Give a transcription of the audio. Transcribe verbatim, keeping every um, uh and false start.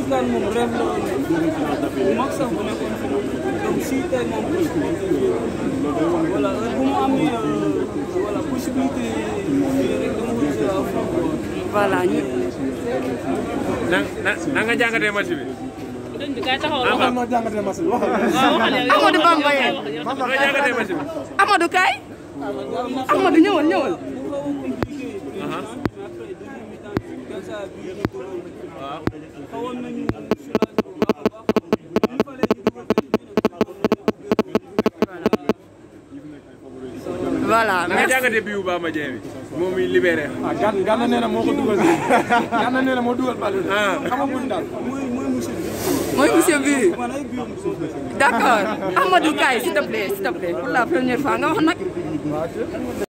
kan moom rêve la woon mag sax bu nekkoon donc si tey moom voilà bu mu amee voilà possibilité rek dama ko jouer à fond voilà ñu. na na nga jàngatee match bi. Amadou noo jàngatee match bi Amadou Bamba yee. noo jàngatee match bi. Amadou kay. Amadou ñëwal ñëwal. voilà merci. nga jàngatee bii bu Bamba Dieng bi moom mi libéré. ah Gana Gana nee na moo ko dugal si Gana nee na moo dugal bal bi. ah xamaguñ daal. mooy monsieur bi d'accord Amadou Kaye s'il te plaît s'il te plaît pour la première fois nga wax nag.